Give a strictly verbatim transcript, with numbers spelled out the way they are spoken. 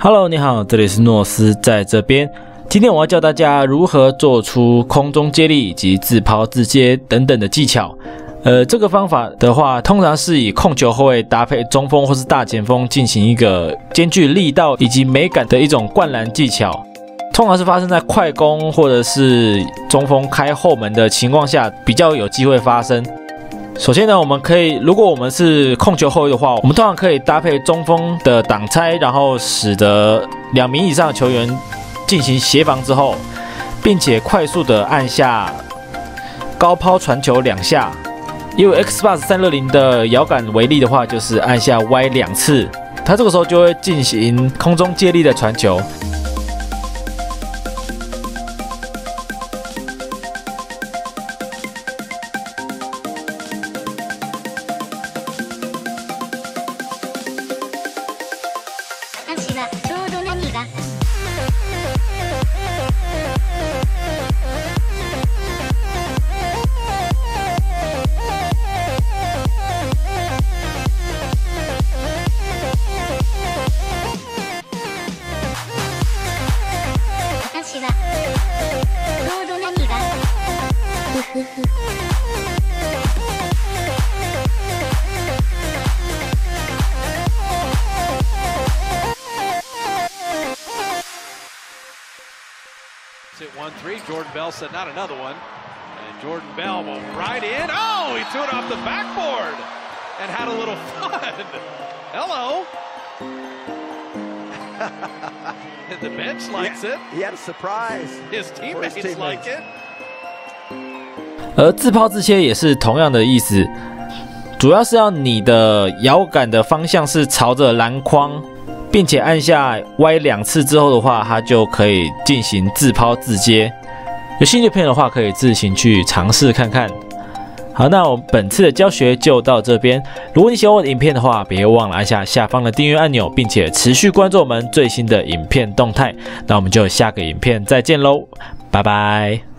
Hello， 你好，这里是诺斯，在这边。今天我要教大家如何做出空中接力以及自抛自接等等的技巧。呃，这个方法的话，通常是以控球后卫搭配中锋或是大前锋进行一个兼具力道以及美感的一种灌篮技巧。通常是发生在快攻或者是中锋开后门的情况下，比较有机会发生。首先呢，我们可以，如果我们是控球后卫的话，我们通常可以搭配中锋的挡拆，然后使得两名以上的球员进行协防之后，并且快速的按下高抛传球两下。以 Xbox 三六零的摇杆为例的话，就是按下 Y 两次，它这个时候就会进行空中接力的传球。 At one three, Jordan Bell said not another one. And Jordan Bell will right in. Oh, he threw it off the backboard and had a little fun. Hello. The bench likes it. He had a surprise. His teammates, his teammates. like it. 而自抛自切也是同样的意思，主要是要你的摇杆的方向是朝着篮筐。并且按下 Y 两次之后的话，它就可以进行自抛自接。有兴趣的朋友的话，可以自行去尝试看看。好，那我们本次的教学就到这边。如果你喜欢我的影片的话，别忘了按下下方的订阅按钮，并且持续关注我们最新的影片动态。那我们就下个影片再见喽，拜拜。